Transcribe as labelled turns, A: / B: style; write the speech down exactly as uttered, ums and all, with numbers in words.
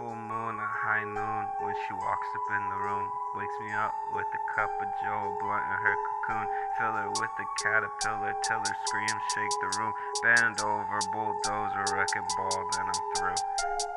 A: Full moon, a high noon, when she walks up in the room. Wakes me up with a cup of joe, a blunt in her cocoon. Fill her with a caterpillar till her screams shake the room. Bend over, bulldozer, wrecking ball, then I'm through.